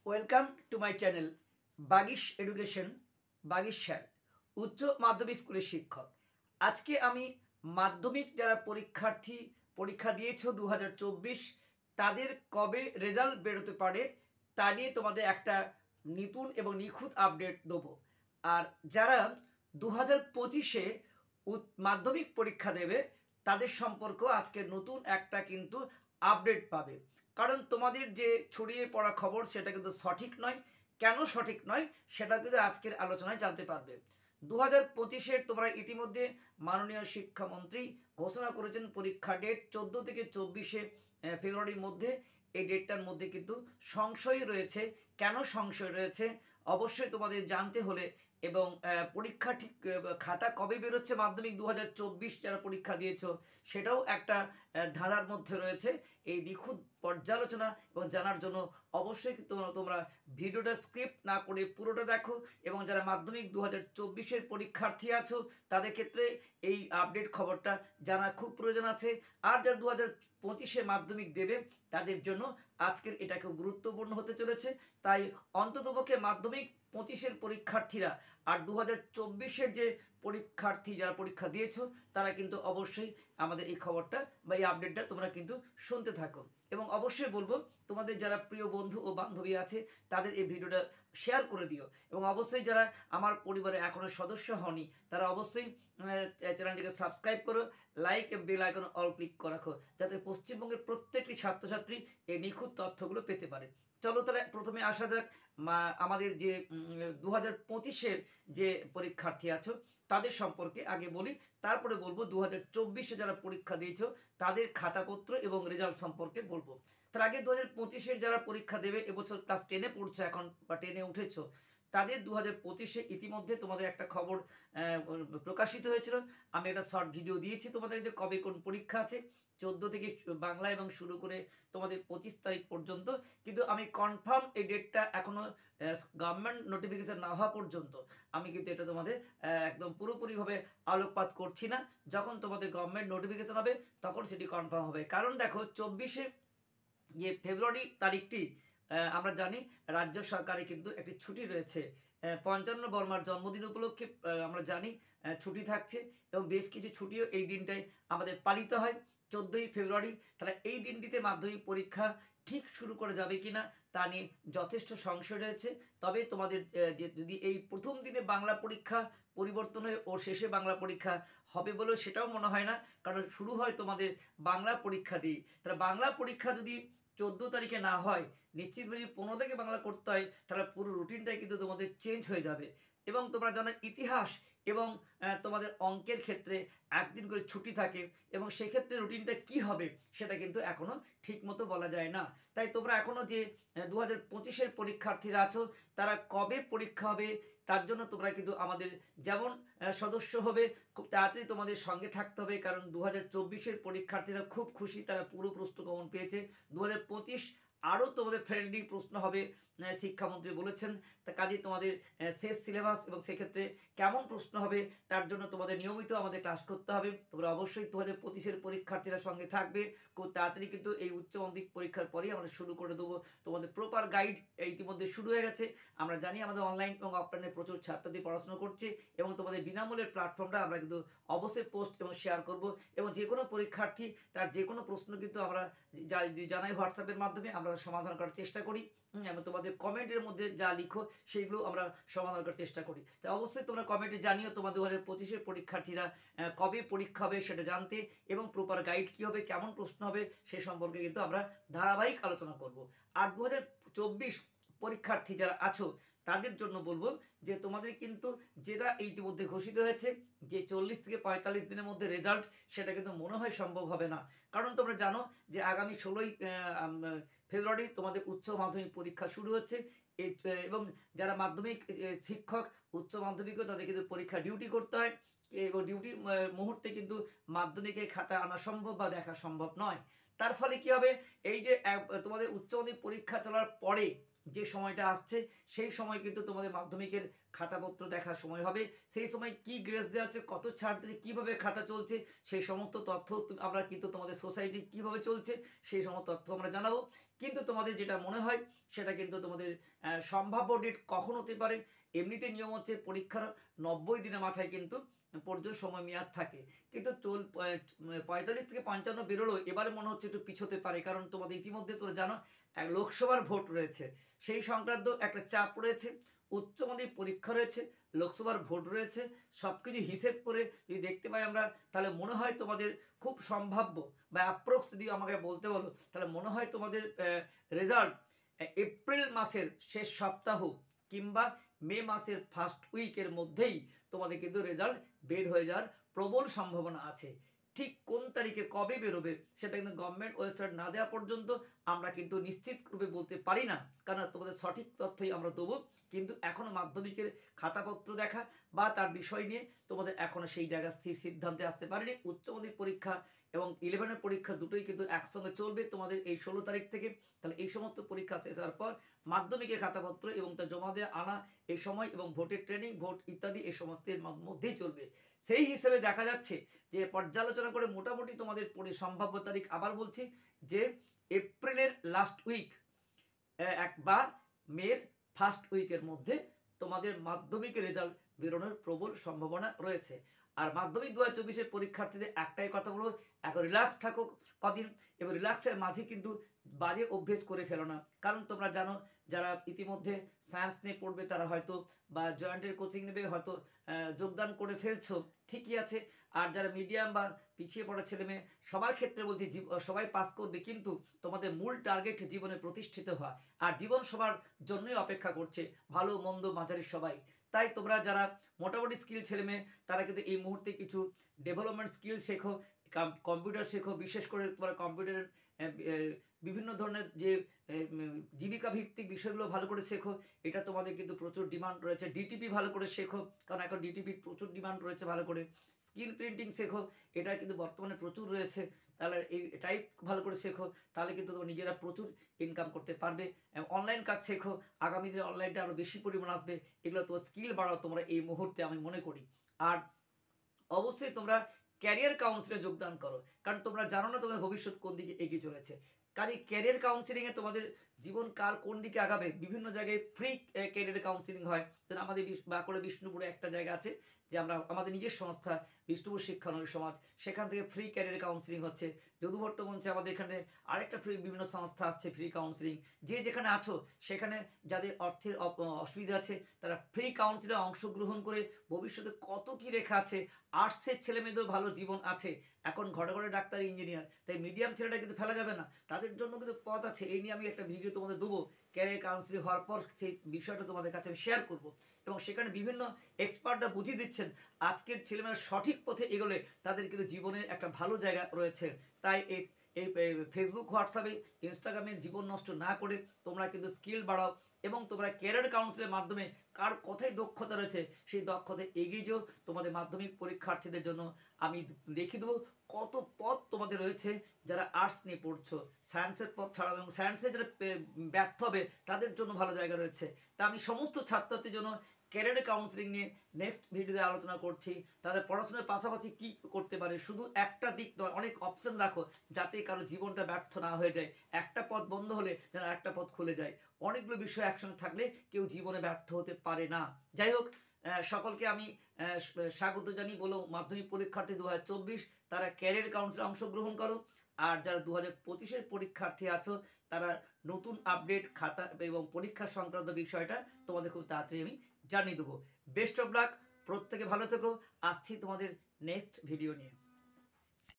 Welcome to my channel Bagish education Bagish sir উচ্চ মাধ্যমিক স্কুলের শিক্ষক। আজকে আমি মাধ্যমিক যারা পরীক্ষার্থী পরীক্ষা দিয়েছো 2024 তাদের কবে রেজাল্ট বেরোতে পারে তা নিয়ে তোমাদের একটা নতুন এবং নিখুঁত আপডেট দেবো। আর যারা 2025-এ মাধ্যমিক পরীক্ষা দেবে তাদের সম্পর্কেও আজকে নতুন একটা কিন্তু আপডেট পাবে। কারণ তোমাদের যে ছড়িয়ে পড়া খবর সেটা কিন্তু সঠিক নয়। কেন সঠিক নয় সেটা কিন্তু আজকের আলোচনায় জানতে পারবে। 2025-এর তোমরা ইতিমধ্যে মাননীয় শিক্ষামন্ত্রী ঘোষণা করেছেন পরীক্ষা ডেট 14 থেকে 24 ফেব্রুয়ারির মধ্যে। এই ডেটটার মধ্যে কিন্তু সংশয় রয়েছে। কেন সংশয় রয়েছে অবশ্যই তোমাদের জানতে হলে এবং পরীক্ষা ঠিক খাতা কবে বেরোচ্ছে মাধ্যমিক 2024 যারা পরীক্ষা দিয়েছো সেটাও একটা ধারার মধ্যে রয়েছে। এই নিখুঁত পর্যালোচনা এবং জানার জন্য অবশ্যই তোমরা ভিডিওটা স্ক্রিপ্ট না করে পুরোটা দেখো। এবং যারা মাধ্যমিক 2024-এর পরীক্ষার্থী আছো তাদের ক্ষেত্রে এই আপডেট খবরটা জানা খুব প্রয়োজন আছে। আর যারা 2025-এ মাধ্যমিক দেবে তাদের জন্য আজকের এটা খুব গুরুত্বপূর্ণ হতে চলেছে। তাই অন্ততপক্ষে মাধ্যমিক 25-এর পরীক্ষার্থীরা আর 2024-এর যে পরীক্ষার্থী যারা পরীক্ষা দিয়েছো তারা কিন্তু অবশ্যই আমাদের এই খবরটা বা এই আপডেটটা তোমরা কিন্তু শুনতে থাকো। এবং অবশ্যই বলবো তোমাদের যারা প্রিয় বন্ধু ও বান্ধবী আছে তাদের এই ভিডিওটা শেয়ার করে দিও। এবং অবশ্যই যারা আমার পরিবারে এখনও সদস্য হওনি তারা অবশ্যই চ্যানেলটিকে সাবস্ক্রাইব করো, like bell icon all click করে রাখো যাতে পশ্চিমবঙ্গের প্রত্যেকটি ছাত্রছাত্রী এই নিখুঁত তথ্যগুলো পেতে পারে। চলো তাহলে প্রথমে আসা যাক আমাদের যে 2025-এর যে পরীক্ষার্থী আছো তাদের সম্পর্কে আগে বলি, তারপরে বলবো 2024-এ যারা পরীক্ষা দিয়েছো তাদের খাতাপত্র এবং রেজাল্ট সম্পর্কে বলবো। তার আগে 2025-এর যারা পরীক্ষা দেবে এবছর ক্লাস 10-এ পড়ছো এখন বা 10-এ উঠেছো তাদের 2025-এ ইতিমধ্যে তোমাদের একটা খবর প্রকাশিত হয়েছিল। আমি একটা শর্ট ভিডিও দিয়েছি তোমাদের যে কবে কোন পরীক্ষা আছে 14 থেকে বাংলা এবং শুরু করে তোমাদের 25 তারিখ পর্যন্ত। কিন্তু আমি কনফার্ম এই ডেটটা এখনো গভর্নমেন্ট নোটিফিকেশন না হওয়া পর্যন্ত আমি কিন্তু এটা তোমাদের একদম পুরোপুরিভাবে আলোকপাত করছি না। যখন তোমাদের গভর্নমেন্ট নোটিফিকেশন হবে তখন সেটি কনফার্ম হবে। কারণ দেখো 24-এ যে ফেব্রুয়ারি তারিখটি আমরা জানি রাজ্য সরকারে কিন্তু একটি ছুটি রয়েছে। পঞ্চান্ন বর্মার জন্মদিন উপলক্ষে আমরা জানি ছুটি থাকছে এবং বেশ কিছু ছুটিও এই দিনটায় আমাদের পালিত হয় 14ই ফেব্রুয়ারি। তাহলে এই দিনটিতে মাধ্যমিক পরীক্ষা ঠিক শুরু করে যাবে কিনা তা নিয়ে যথেষ্ট সংশয় রয়েছে। তবে তোমাদের যদি এই প্রথম দিনে বাংলা পরীক্ষা পরিবর্তন হয়ে ও শেষে বাংলা পরীক্ষা হবে বলেও সেটাও মনে হয় না, কারণ শুরু হয় তোমাদের বাংলা পরীক্ষা দিয়ে। তাহলে বাংলা পরীক্ষা যদি 14 তারিখে না হয় নিশ্চিতভাবে 15 থেকে বাংলা করতে হয় তাহলে পুরো রুটিনটাই কিন্তু তোমাদের চেঞ্জ হয়ে যাবে। এবং তোমরা জানো ইতিহাস এবং তোমাদের অঙ্কের ক্ষেত্রে একদিন করে ছুটি থাকে এবং সেক্ষেত্রে রুটিনটা কি হবে সেটা কিন্তু এখনও ঠিক মতো বলা যায় না। তাই তোমরা এখনও যে 2025-এর পরীক্ষার্থীরা আছো তারা কবে পরীক্ষা হবে তার জন্য তোমরা কিন্তু আমাদের যেমন সদস্য হবে খুব তাড়াতাড়ি তোমাদের সঙ্গে থাকতে হবে। কারণ 2024-এর পরীক্ষার্থীরা খুব খুশি, তারা পুরো প্রশ্ন কমন পেয়েছে। 2025 আরও তোমাদের ফ্রেন্ডলি প্রশ্ন হবে শিক্ষামন্ত্রী বলেছেন। তা কাজে তোমাদের শেষ সিলেবাস এবং সেক্ষেত্রে কেমন প্রশ্ন হবে তার জন্য তোমাদের নিয়মিত আমাদের ক্লাস করতে হবে। তোমরা অবশ্যই 2025-এর পরীক্ষার্থীরা সঙ্গে থাকবে। খুব তাড়াতাড়ি কিন্তু এই উচ্চ মাধ্যমিক পরীক্ষার পরেই আমরা শুরু করে দেবো। তোমাদের প্রপার গাইড ইতিমধ্যে শুরু হয়ে গেছে। আমরা জানি আমাদের অনলাইন এবং অফলাইনে প্রচুর ছাত্রছাত্রী পড়াশোনা করছে এবং তোমাদের বিনামূল্যের প্ল্যাটফর্মটা আমরা কিন্তু অবশ্যই পোস্ট এবং শেয়ার করব। এবং যে কোনো পরীক্ষার্থী তার যে কোনো প্রশ্ন কিন্তু আমরা জানাই হোয়াটসঅ্যাপের মাধ্যমে আমরা সমাধান করার চেষ্টা করি এবং তোমাদের কমেন্টের মধ্যে যা লিখো সেইগুলো আমরা সমাধান করার চেষ্টা করি। তাই অবশ্যই তোমরা কমেন্টে জানিও তোমার 2025-এর পরীক্ষার্থীরা কবে পরীক্ষা হবে সেটা জানতে এবং প্রপার গাইড কী হবে কেমন প্রশ্ন হবে সে সম্পর্কে কিন্তু আমরা ধারাবাহিক আলোচনা করব। আর 2024 পরীক্ষার্থী যারা আছো তাদের জন্য বলবো যে তোমাদের কিন্তু যেটা ইতিমধ্যে ঘোষিত হয়েছে যে 40 থেকে 45 দিনের মধ্যে রেজাল্ট সেটা কিন্তু মনে হয় সম্ভব হবে না। কারণ তোমরা জানো যে আগামী 16ই ফেব্রুয়ারি তোমাদের উচ্চ মাধ্যমিক পরীক্ষা শুরু হচ্ছে এবং যারা মাধ্যমিক শিক্ষক উচ্চ মাধ্যমিকও তাদের কিন্তু পরীক্ষা ডিউটি করতে হয় এবং ডিউটির মুহূর্তে কিন্তু মাধ্যমিকের খাতা আনা সম্ভব বা দেখা সম্ভব নয়। তার ফলে কি হবে এই যে তোমাদের উচ্চ মাধ্যমিক পরীক্ষা চলার পরে যে সময়টা আসছে সেই সময় কিন্তু তোমাদের মাধ্যমিকের খাতাপত্র দেখার সময় হবে। সেই সময় কি গ্রেস দেওয়া হচ্ছে, কত ছাড় দিচ্ছে, কীভাবে খাতা চলছে, সেই সমস্ত তথ্য আমরা কিন্তু তোমাদের সোসাইটি কীভাবে চলছে সেই সমস্ত তথ্য আমরা জানাবো। কিন্তু তোমাদের যেটা মনে হয় সেটা কিন্তু তোমাদের সম্ভাব্য ডেট কখন হতে পারে। এমনিতে নিয়ম হচ্ছে পরীক্ষার 90 দিনের মাথায় কিন্তু পর্যন্ত সময় মেয়াদ থাকে, কিন্তু 45 থেকে 55 বেরোলো, এবারে মনে হচ্ছে একটু পিছোতে পারে, কারণ তোমাদের ইতিমধ্যে তোমরা জানো এক লোকসভার ভোট রয়েছে, সেই সংক্রান্ত একটা চাপ রয়েছে, উচ্চ মাধ্যমিক পরীক্ষা রয়েছে, লোকসভার ভোট রয়েছে, সব কিছু হিসেব করে যদি দেখতে পাই আমরা, তাহলে মনে হয় তোমাদের খুব সম্ভাব্য বা অ্যাপ্রক্স যদি আমাকে বলতে বলো, তাহলে মনে হয় তোমাদের রেজাল্ট এপ্রিল মাসের শেষ সপ্তাহ কিংবা মে মাসের ফার্স্ট উইকের মধ্যেই তোমাদের কিন্তু রেজাল্ট বের হয়ে যাওয়ার প্রবল সম্ভাবনা আছে। ঠিক কোন তারিখে কবে বেরোবে সেটা কিন্তু গভর্নমেন্ট ওয়েবসাইট না দেওয়া পর্যন্ত আমরা কিন্তু নিশ্চিত রূপে বলতে পারি না, কারণ তোমাদের সঠিক তথ্যই আমরা দেবো, কিন্তু এখনও মাধ্যমিকের খাতাপত্র দেখা বা তার বিষয় নিয়ে তোমাদের এখনও সেই জায়গা স্থির সিদ্ধান্তে আসতে পারেনি। উচ্চ মাধ্যমিক পরীক্ষা এবং 11-এর পরীক্ষা দুটোই কিন্তু একসঙ্গে চলবে তোমাদের এই 16 তারিখ থেকে। তাহলে এই সমস্ত পরীক্ষা শেষ হওয়ার পর মাধ্যমিকের খাতাপত্র এবং তা জমা দেওয়া আনা এই সময় এবং ভোটের ট্রেনিং ভোট ইত্যাদি এই সমস্তের মধ্যেই চলবে। সেই হিসেবে দেখা যাচ্ছে যে পর্যালোচনা করে মোটামুটি তোমাদের সম্ভাব্য তারিখ আবার বলছি যে এপ্রিলের লাস্ট উইক বা মের ফার্স্ট উইকের মধ্যে তোমাদের মাধ্যমিকের রেজাল্ট বেরোনোর প্রবল সম্ভাবনা রয়েছে। আর মাধ্যমিক 2024-এর পরীক্ষার্থীদের একটাই কথা বলবো, এখন রিল্যাক্স থাকো কদিন, এবং রিল্যাক্সের মাঝে কিন্তু বাজে অভ্যেস করে ফেলো না, কারণ তোমরা জানো যারা ইতিমধ্যে সায়েন্স নিয়ে পড়বে তারা হয়তো বা জয়েন্টের কোচিং নেবে হয়তো যোগদান করে ফেলছো, ঠিকই আছে। আর যারা মিডিয়াম বা পিছিয়ে পড়া ছেলে মেয়ে সবার ক্ষেত্রে বলছি সবাই পাস করবে, কিন্তু তোমাদের মূল টার্গেট জীবনে প্রতিষ্ঠিত হওয়া, আর জীবন সবার জন্যই অপেক্ষা করছে, ভালো মন্দ মাঝারি সবাই। তাই তোমরা যারা মোটামুটি স্কিল ছেলে মেয়ে তারা কিন্তু এই মুহূর্তে কিছু ডেভেলপমেন্ট স্কিল শেখো, কম্পিউটার শেখো, বিশেষ করে তোমরা কম্পিউটারের বিভিন্ন ধরনের যে জীবিকা ভিত্তিক বিষয়গুলো ভালো করে শেখো, এটা তোমাদের কিন্তু প্রচুর ডিমান্ড রয়েছে। ডিটিপি ভালো করে শেখো, কারণ এখন ডিটিপির প্রচুর ডিমান্ড রয়েছে, ভালো করে স্ক্রিন প্রিন্টিং শেখো, এটা কিন্তু বর্তমানে প্রচুর রয়েছে। তাহলে এই টাইপ ভালো করে শেখো, তাহলে কিন্তু তোমরা নিজেরা প্রচুর ইনকাম করতে পারবে। অনলাইন কাজ শেখো, আগামী দিনে অনলাইনটা আরও বেশি পরিমাণ আসবে, এগুলো তোমার স্কিল বাড়াও তোমরা এই মুহূর্তে আমি মনে করি। আর অবশ্যই তোমরা ক্যারিয়ার কাউন্সিলে যোগদান করো, কারণ তোমরা জানো না তোমাদের ভবিষ্যৎ কোন দিকে এগিয়ে চলেছে। কাজে ক্যারিয়ার কাউন্সিলিংয়ে তোমাদের জীবনকাল কোন দিকে আগাবে, বিভিন্ন জায়গায় ফ্রি ক্যারিয়ার কাউন্সিলিং হয়। আমাদের বাঁকুড়া বিষ্ণুপুরে একটা জায়গা আছে যে আমরা আমাদের নিজের সংস্থা বিষ্ণুপুর শিক্ষানবী সমাজ, সেখান থেকে ফ্রি ক্যারিয়ার কাউন্সিলিং হচ্ছে। যদুভট্ট মঞ্চে আমাদের এখানে আরেকটা ফ্রি বিভিন্ন সংস্থা আসছে ফ্রি কাউন্সিলিং। যে যেখানে আছো সেখানে যাদের অর্থের অসুবিধা আছে তারা ফ্রি কাউন্সিলে অংশগ্রহণ করে ভবিষ্যতে কত কি রেখা আছে। আর্টসের ছেলে মেয়েদেরও ভালো জীবন আছে, এখন ঘরে ঘরে ডাক্তার ইঞ্জিনিয়ার, তাই মিডিয়াম ছেলেটা কিন্তু ফেলা যাবে না, তাদের জন্য কিন্তু পথ আছে। এই নিয়ে আমি একটা ভিডিও তোমাদের দেবো, ক্যারিয়ার কাউন্সিলিং হওয়ার পর সেই বিষয়টা তোমাদের কাছে আমি শেয়ার করবো, এবং সেখানে বিভিন্ন এক্সপার্টরা বুঝিয়ে দিচ্ছেন আজকের ছেলেমেয়েরা সঠিক পথে এগোলে তাদের কিন্তু জীবনের একটা ভালো জায়গা রয়েছে। তাই এই ফেসবুক হোয়াটসঅ্যাপে ইনস্টাগ্রামে জীবন নষ্ট না করে তোমরা কিন্তু স্কিল বাড়াও, এবং তোমরা ক্যারিয়ার কাউন্সিলের মাধ্যমে কার কোথায় দক্ষতা রয়েছে সেই দক্ষতায় এগিয়ে যাও। তোমাদের মাধ্যমিক পরীক্ষার্থীদের জন্য আমি দেখিয়ে দেবো কত পথ তোমাদের রয়েছে। যারা আর্টস নিয়ে পড়ছো, সায়েন্সের পথ ছাড়াও, এবং সায়েন্সে যারা ব্যর্থ হবে তাদের জন্য ভালো জায়গা রয়েছে। তা আমি সমস্ত ছাত্রছাত্রীর জন্য ক্যারিয়ার কাউন্সিলিং নিয়ে নেক্সট ভিডিওতে আলোচনা করছি। তাদের পড়াশোনার পাশাপাশি কি করতে পারে, শুধু একটা দিক নয়, অনেক অপশন রাখো যাতে কারো জীবনটা ব্যর্থ না হয়ে যায়। একটা পথ বন্ধ হলে যেন একটা পথ খুলে যায়। অনেকগুলো বিষয় একসঙ্গে থাকলে কেউ জীবনে ব্যর্থ হতে পারে না। যাই হোক, সকলকে আমি স্বাগত জানি। বলো মাধ্যমিক পরীক্ষার্থী 2024 তারা ক্যারিয়ার কাউন্সিলে অংশগ্রহণ করো। আর যারা 2025-এর পরীক্ষার্থী আছো তারা নতুন আপডেট খাতা এবং পরীক্ষা সংক্রান্ত বিষয়টা তোমাদের খুব তাড়াতাড়ি আমি জানিয়ে দেবো। বেস্ট অফ লাক, প্রত্যেকে ভালো থেকো। আসছি তোমাদের নেক্সট ভিডিও নিয়ে।